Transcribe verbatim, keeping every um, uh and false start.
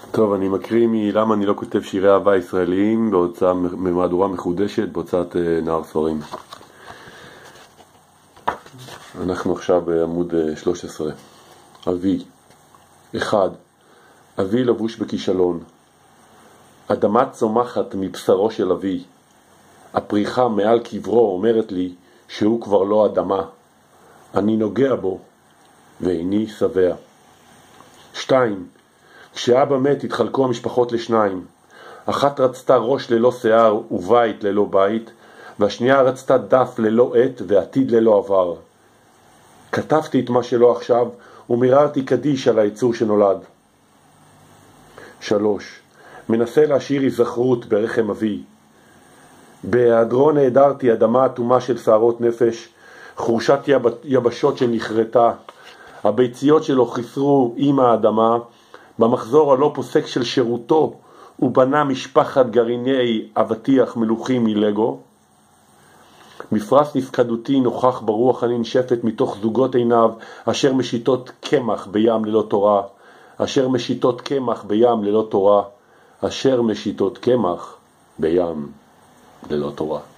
טוב, אני מקריא מלמה אני לא כותב שירי אהבה ישראליים בהוצאה במהדורה מחודשת בהוצאת נער ספרים. אנחנו עכשיו בעמוד שלוש עשרה. אבי. אחד. אבי לבוש בכישלון. אדמה צומחת מבשרו של אבי. הפריחה מעל קברו אומרת לי שהוא כבר לא אדמה. אני נוגע בו ואיני שבע. שתיים. כשאבא מת התחלקו המשפחות לשניים. אחת רצתה ראש ללא שיער ובית ללא בית, והשנייה רצתה דף ללא עת ועתיד ללא עבר. כתבתי את מה שלא עכשיו ומיררתי קדיש על היצור שנולד. שלוש. מנסה להשאיר היזכרות ברחם אבי. בהיעדרו נעדרתי אדמה אטומה של שערות נפש, חורשת יבשות שנחרטה. הביציות שלו חיסרו עם האדמה. במחזור הלא פוסק של שירותו הוא בנה משפחת גרעיני אבטיח מלוכים מלגו. מפרס נפקדותי נוכח ברוח הננשפת מתוך זוגות עיניו אשר משיתות קמח בים ללא תורה, אשר משיתות קמח בים ללא תורה, אשר משיתות קמח בים ללא תורה.